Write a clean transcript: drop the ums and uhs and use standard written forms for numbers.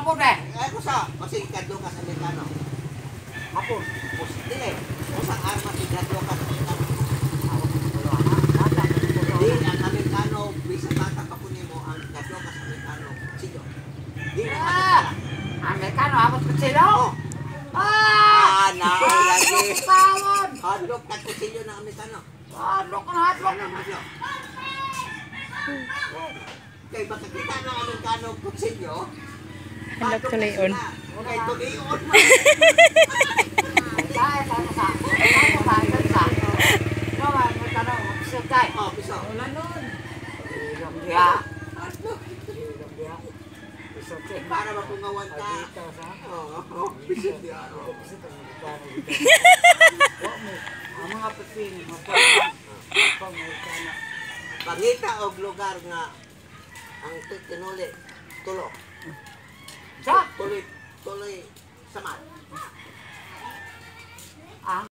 hapon eh. Ay, ko sa, kasi kadlo ka sa Amerikano. Hapon. Dili, usang armas si kadlo ka sa Amerikano. Di, ang Amerikano, bisa bata pa kunin mo, ang kadlo ka sa Amerikano. Sige. Di, Amerikano, hapon kutsilyo? Lagi. Tawon! Hadlok ka kutsilyo ng Amerikano. Hadlok na hadlok. Kaya makakita ng Amerikano kutsilyo, Hanap tuloy-on. okay, tuloy-on. Kaya sa sa. No, Amerikano, magsisit tayo. Oh, piso. Wala nun. Ilang diya. Hadlok. Ilang diya. Isot Para mapungawan ka. Oo, piso diya. Ang mga pipini, Pangita og lugar nga ang tinuli tulo. Sa? Tuloy sama. Ang